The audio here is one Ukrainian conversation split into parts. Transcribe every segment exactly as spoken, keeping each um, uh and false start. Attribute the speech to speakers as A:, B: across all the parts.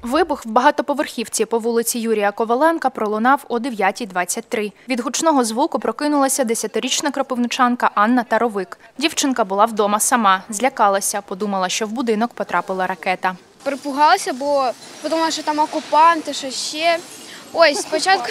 A: Вибух в багатоповерхівці по вулиці Юрія Коваленка пролунав о дев'ятій двадцять три. Від гучного звуку прокинулася десятирічна кропивничанка Анна Таровик. Дівчинка була вдома сама, злякалася, подумала, що в будинок потрапила ракета.
B: Перепугалася, бо подумала, що там окупанти, що ще. Ось, спочатку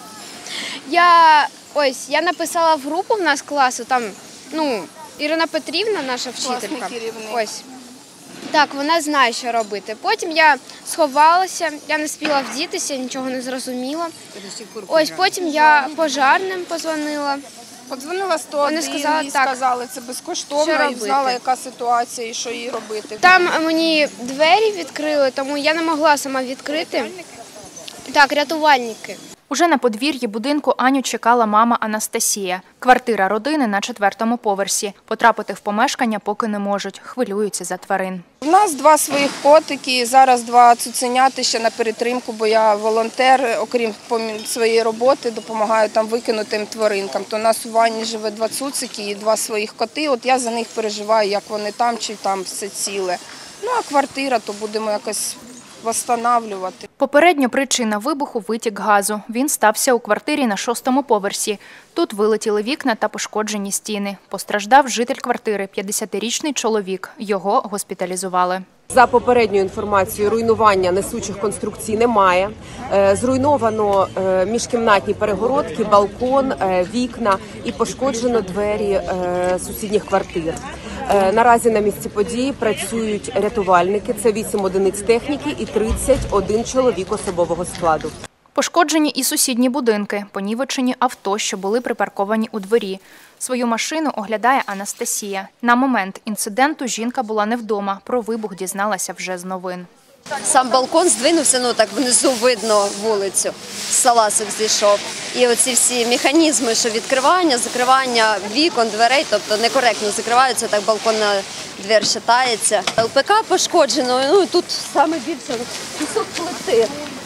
B: я, ось, я написала в групу в нас класу, там, ну, Ірина Петрівна, наша вчителька. Ось. Так, вона знає, що робити. Потім я сховалася, я не спіла вдітися, нічого не зрозуміла. Ось, потім я пожарним позвонила.
C: Подзвонила сто один,
B: Вони сказали,
C: і
B: так,
C: сказали, це безкоштовно, і знала, яка ситуація і що їй робити.
B: Там мені двері відкрили, тому я не могла сама відкрити. Рятувальники? Так, рятувальники.
A: Уже на подвір'ї будинку Аню чекала мама Анастасія. Квартира родини на четвертому поверсі. Потрапити в помешкання поки не можуть, хвилюються за тварин.
C: У нас два своїх котики, зараз два цуценяти ще на перетримку, бо я волонтер, окрім своєї роботи, допомагаю там викинутим тваринкам. То у нас у ванні живе два цуцики і два своїх коти. От я за них переживаю, як вони там, чи там все ціле. Ну а квартира, то будемо якось відновлювати.
A: Попередньо причина вибуху – витік газу. Він стався у квартирі на шостому поверсі. Тут вилетіли вікна та пошкоджені стіни. Постраждав житель квартири – п'ятдесятирічний чоловік. Його госпіталізували.
D: За попередньою інформацією, руйнування несучих конструкцій немає. Зруйновано міжкімнатні перегородки, балкон, вікна і пошкоджено двері сусідніх квартир. Наразі на місці події працюють рятувальники, це вісім одиниць техніки і тридцять один чоловік особового складу.
A: Пошкоджені і сусідні будинки, понівечені авто, що були припарковані у дворі. Свою машину оглядає Анастасія. На момент інциденту жінка була не вдома, про вибух дізналася вже з новин.
E: Сам балкон здвинувся, ну так внизу видно вулицю, салазок зійшов. І оці всі механізми, що відкривання, закривання вікон, дверей, тобто некоректно закриваються, так балконна двір шатається. ЛПК пошкоджено, ну тут саме більше кусок плити.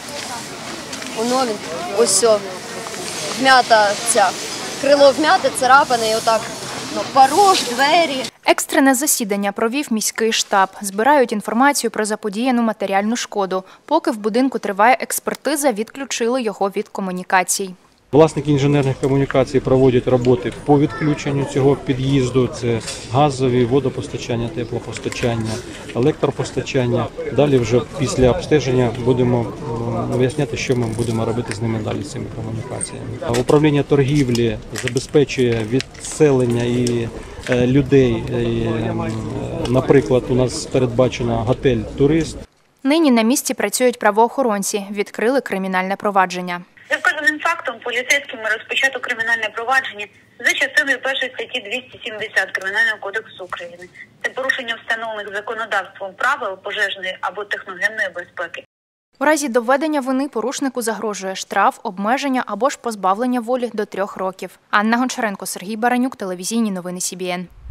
E: Воно він, ось о, вмята ця, крило вмяте, царапане і отак, ну, порог, двері.
A: Екстрене засідання провів міський штаб. Збирають інформацію про заподіяну матеріальну шкоду. Поки в будинку триває експертиза, відключили його від комунікацій.
F: Власники інженерних комунікацій проводять роботи по відключенню цього під'їзду. Це газові, водопостачання, теплопостачання, електропостачання. Далі вже після обстеження будемо виясняти, що ми будемо робити з ними далі, з цими комунікаціями. Управління торгівлі забезпечує відселення і людей. Наприклад, у нас передбачено готель «Турист».
A: Нині на місці працюють правоохоронці, відкрили кримінальне провадження.
G: За вказаним фактом поліцейськими розпочато кримінальне провадження за частиною першої статті двісті сімдесят Кримінального кодексу України. Це порушення встановлених законодавством правил пожежної або техногенної безпеки.
A: У разі доведення вини порушнику загрожує штраф, обмеження або ж позбавлення волі до трьох років. Анна Гончаренко, Сергій Баранюк, телевізійні новини Сі Бі Ен.